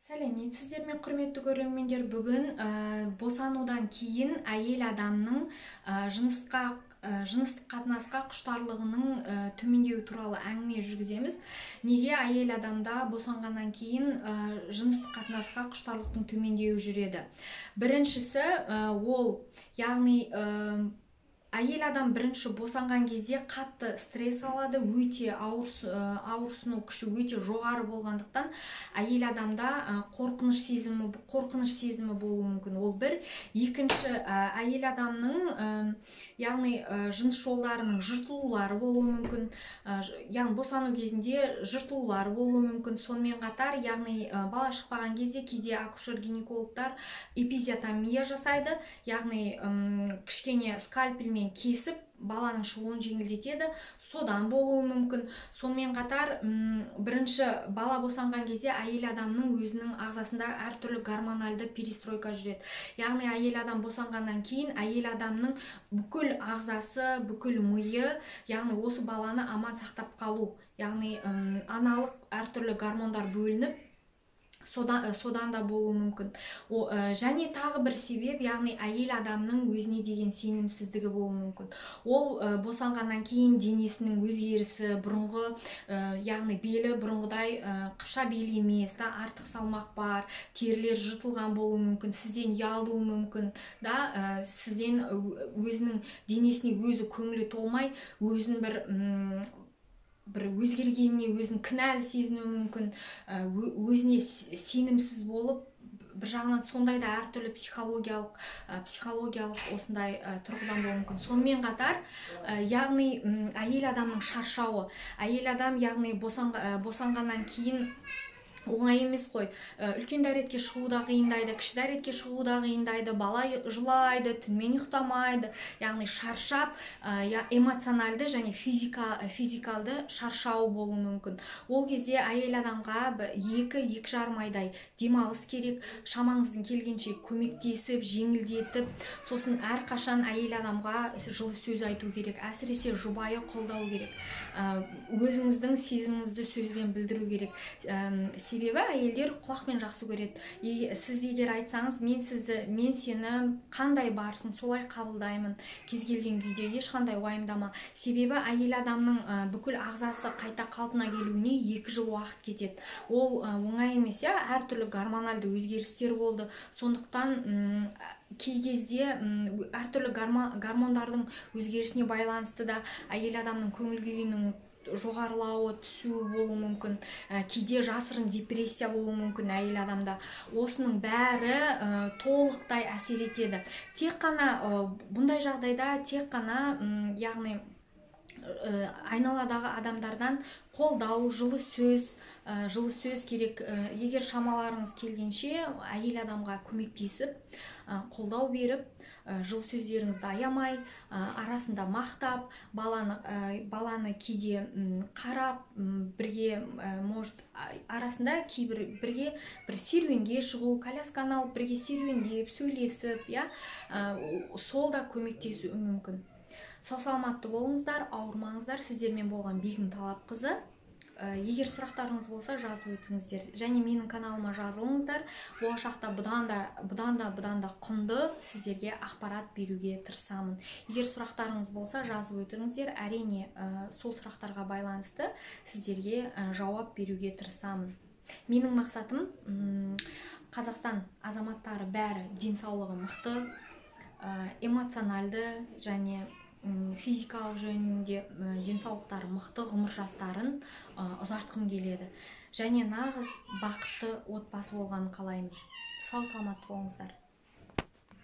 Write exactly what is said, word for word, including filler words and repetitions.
Сәлеметсіздер ме, құрметті көрермендер. Бүгін ә, босанудан кейін әйел адамның ә, жынысқа ә, жыныстық қатынасқа құштарлығының ә, төмендеуі туралы әңгіме жүргіземіз. Неге әйел адамда босанғаннан кейін ә, жыныстық қатынасқа құштарлықтың төмендеуі жүреді? Біріншісі ә, ол, яғни ә, әйел адам бірінші босанған кезде қатты стресс алады, өте ауырсыну күші өте жоғары болғандықтан әйел адамда қорқыныш сезімі қорқыныш сезімі болуы мүмкін. Ол бір. Екінші, әйел адамның яғни жыныс жолдарының жыртылулары болуы мүмкін. Яғни босану кезінде жыртылулары болуы мүмкін. Сонымен қатар, яғни бала шықпаған кезде кейде акушер-гинекологтар эпизиотомия жасайды, яғни кішкене скальпельмен кесіп баланың шығуын жеңілдетеді, содан болуы мүмкін. Сонымен қатар, бірінші бала босанған кезде әйел адамның өзінің ағзасында әртүрлі гормональды перестройка жүреді. Яғни әйел адам босанғаннан кейін әйел адамның бүкіл ағзасы, бүкіл миы, яғни осы баланы аман сақтап қалу, яғни аналық әртүрлі гормондар бөлініп, Содан, содан да болуы мүмкін. О, және тағы бір себеп, яғни әйел адамның өзіне деген сенімсіздігі болуы мүмкін. Ол ә, босанғаннан кейін денесінің өзгерісі, бұрынғы, ә, яғни белі бұрынғыдай ә, қыпша бел емес, да, артық салмақ бар, терілер жыртылған болуы мүмкін, сізден ұялуы мүмкін, да, ә, сізден өзінің денесіне өзі көңілі толмай, өзін бір м бір өзгергеніне өзін кінәлі сезінуі мүмкін, өзіне сенімсіз болып, бір жағынан сондай да әртүрлі психологиялық психологиялық осындай тұрғыдан болуы мүмкін. Сонымен қатар, яғни әйел адамның шаршауы, әйел адам яғни босанғаннан кейін оңай емес қой. Үлкен дәретке шығу да қиындайды, кіші дәретке шығу да қиындайды, бала жылайды, түнмен ұйықтамайды, яғни шаршап, эмоционалды және физикалды шаршауы болуы мүмкін. Ол кезде әйел адамға екі екі жарым айдай демалыс керек, шамаңыздың келгенше көмектесіп, жеңілдетіп, сосын әрқашан әйел адамға жылы сөз айту керек, әсіресе жұбайы қолдау керек, өзіңіздің сезіміңізді сөзбен білдіру керек. Себебі әйелдер құлақпен жақсы көреді. Сіз егер айтсаңыз, мен сізді, мен сені қандай барсың, солай қабылдаймын, кез келген күйде ешқандай уайымдама. Себебі әйел адамның бүкіл ағзасы қайта қалпына келуіне екі жыл уақыт кетеді. Ол оңай емес, я, әртүрлі гормональды өзгерістер болды. Сондықтан кей кезде әртүрлі гормондардың өзгерісіне байланысты да әйел адамның көңіл күйінің жоғарылауы, түсуі болуы мүмкін, кейде жасырын депрессия болуы мүмкін әйел адамда. Осының бәрі толықтай әсер етеді. Тек қана бұндай жағдайда тек қана яғни айналадағы адамдардан қолдау, жылы сөз, жылы сөз керек. Егер шамаларыңыз келгенше әйел адамға көмектесіп, қолдау беріп, жылы сөздеріңізді аямай, арасында мақтап, баланы, баланы кейде қарап, бірге, может, арасында кейбір бірге бір серуенге шығу, колясканы алып бірге серуендеп, сөйлесіп, я, сол да көмектесуі мүмкін. Сау саламатты болыңыздар, ауырмаңыздар. Сіздермен болған Бегім Талапқызы. Егер сұрақтарыңыз болса, жазып өтіңіздер. Және менің каналыма жазылыңыздар. Болашақта бұдан да, бұдан да, бұдан да құнды сіздерге ақпарат беруге тырысамын. Егер сұрақтарыңыз болса, жазып өтіңіздер. Әрине, сол сұрақтарға байланысты сіздерге жауап беруге тырысамын. Менің мақсатым Қазақстан азаматтары бәрі денсаулығы мықты, эмоционалды және физикалық жөнінде денсаулықтары мықты, ғұмыр жастарын ұзартқым келеді. Және нағыз бақытты отбасы болғанын қалаймын. Сау саламат болыңыздар.